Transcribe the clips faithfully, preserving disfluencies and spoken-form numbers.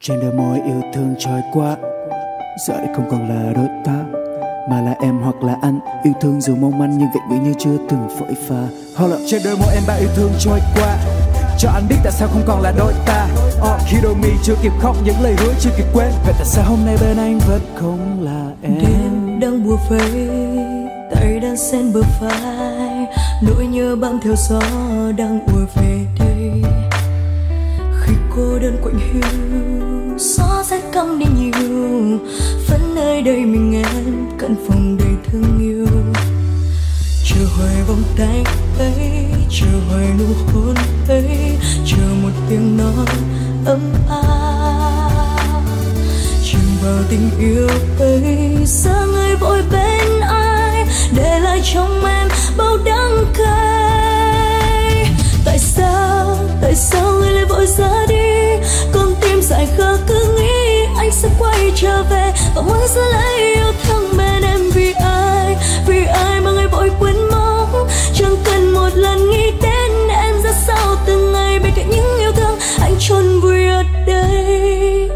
Trên đôi môi yêu thương trôi qua, giờ đây không còn là đôi ta, mà là em hoặc là anh. Yêu thương dù mong manh nhưng vẹn nguyên như chưa từng phổi pha. Hold up. Trên đôi môi em bao yêu thương trôi qua, cho anh biết tại sao không còn là đôi ta. Oh, khi đôi mi chưa kịp khóc, những lời hứa chưa kịp quên, vậy tại sao hôm nay bên anh vẫn không là em? Đêm đang bùa vây, tay đang xen bờ vai, nỗi nhớ bám theo gió đang ùa về đây. Khi cô đơn quạnh hiu, gió rét căm đi nhiều, vẫn nơi đây mình em, căn phòng đầy thương yêu. Chờ hoài vòng tay ấy, chờ hoài nụ hôn ấy, chờ một tiếng nói ấm áp. Chìm vào tình yêu ấy, giờ người vội bên ai, để lại trong em bao đắng cay. Tại sao, tại sao người lại vội ra đi? Con tim dại khờ cứ nghĩ anh sẽ quay trở về, và muốn giữ lại yêu thương bên em. Vì ai, vì ai mà người vội quên mong, chẳng cần một lần nghĩ đến em ra sao từng ngày bên cạnh những yêu thương anh chôn vùi ở đây.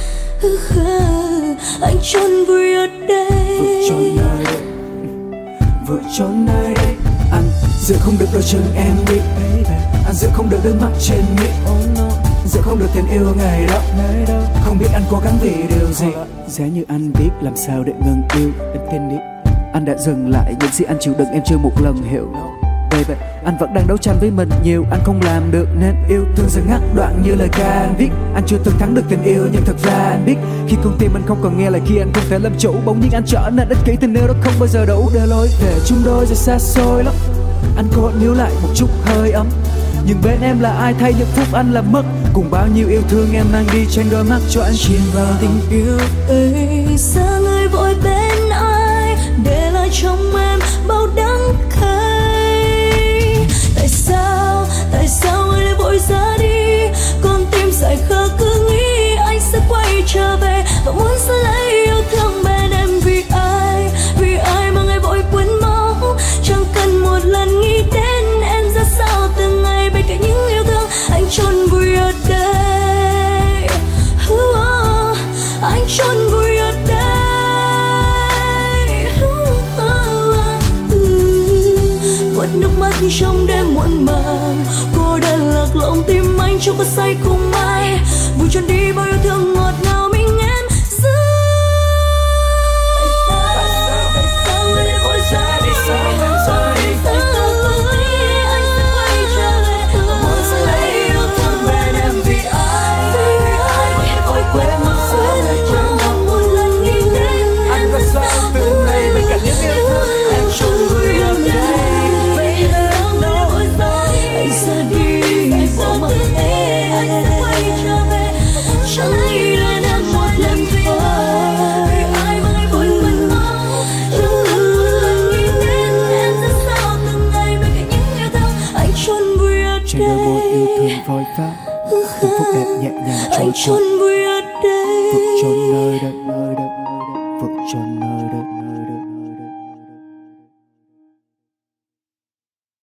Anh chôn vùi ở đây, vừa chôn nơi đây, vừa chôn nơi đây. Anh giữ không được đôi chân em đi, anh giữ không được đôi mắt trên mi, giữ không được tình yêu ngày đó. Không biết anh cố gắng vì điều gì. Giá như anh biết làm sao để ngừng yêu, anh tin đi. Anh đã dừng lại những gì anh chịu đựng, em chưa một lần hiểu. Baby, anh vẫn đang đấu tranh với mình nhiều, anh không làm được nên yêu thương dần ngắt đoạn như lời ca anh viết. Anh chưa từng thắng được tình yêu nhưng thật ra anh biết, khi con tim anh không còn nghe lời, khi anh không thể làm chủ, bỗng nhiên anh trở nên ích kỷ. Tình yêu đó không bao giờ đủ để lối về chung đôi giờ xa xôi lắm. Anh cố níu lại một chút hơi ấm, nhưng bên em là ai thay những phút anh làm mất, cùng bao nhiêu yêu thương em mang đi trên đôi mắt cho anh chìm vào tình yêu ấy. Xa người vội bên ai, để lại trong em bao đắng cay. Tại sao, tại sao người lại vội ra đi? Con tim dại khờ cứ nghĩ anh sẽ quay trở về, và muốn giữ lại yêu thương bên em. Vì ai, vì ai mà người vội quên mong, chẳng cần một lần nghĩ đến em ra sao từng ngày bên cạnh những yêu thương anh chôn vùi ở đây. uh, Anh chôn vùi ở đây. uh, Quất nước mắt trong đêm muộn màng, cô đơn lạc lõng tim anh trong cơn say không ai, vùi trọn đi bao yêu thương ngọt ngào mình em giữ. Tại sao, tại sao người lại vội ra đi? Trên đôi môi yêu thương vội vã, từng phút đẹp nhẹ nhàng trôi trôi. Anh chôn vùi ở đây, vực chôn nơi đây, nơi đây, vực chôn